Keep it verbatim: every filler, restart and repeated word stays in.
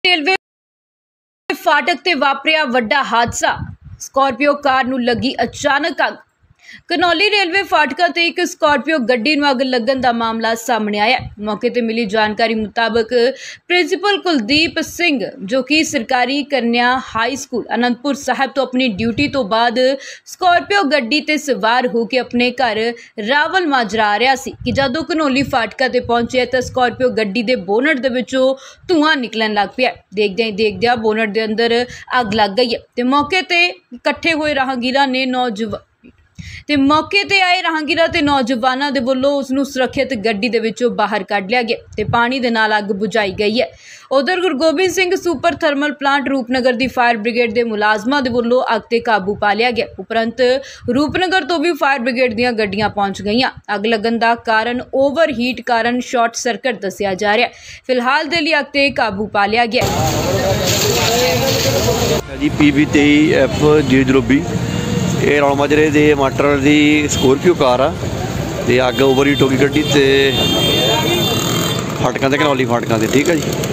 Railway फाटक ते वापरिया वड्डा हादसा। स्कॉर्पियो कार नूं लगी अचानक अग। घनौली रेलवे फाटका ते एक स्कॉर्पियो गड्डी नूं अग लगन दा मामला सामने आया। मौके ते मिली जानकारी मुताबक प्रिंसीपल कुलदीप सिंह जो कि सरकारी कन्या हाई स्कूल आनंदपुर साहब तो अपनी ड्यूटी तो बाद स्कॉर्पियो गड्डी ते सवार होकर अपने घर रावल माजरा आ रहा सी कि जदों घनौली फाटका ते पहुंचे तो स्कॉर्पियो गड्डी दे बोनट दे विचों धुआं निकलन लग पिया। देखदे ही देखदे बोनट दे अंदर अग लग गई है ते मौके ते इकट्ठे हुए राहगीरां ने नौजवान ते मौके ते आए राहगीरां ते नौजवानों के वल्लों उसनूं सुरक्षित गड्डी दे विचों बाहर कढ लिया गया ते पानी दे नाल अग बुझाई गई है। उधर Guru Gobind Singh super thermal plant Rupnagar की फायर ब्रिगेड के मुलाजमां दे वल्लों अग ते काबू पा लिया गया। उपरंत रूपनगर तो भी फायर ब्रिगेड दीयां गड्डियां पहुंच गईयां। अग लगन का कारण ओवर हीट कारण शॉर्ट सर्किट दस्सिया जा रहा है। फिलहाल दे लई अग ते काबू पा लिया गया जी। पी बी तेई एफ जीरो जीरो बी ये रौल माजरे के मास्टर की स्कॉर्पियो कार आ ते अग ओवर हीट हो गई गड्डी ते फाटकां ते घनौली फाटकां ते। ठीक है जी।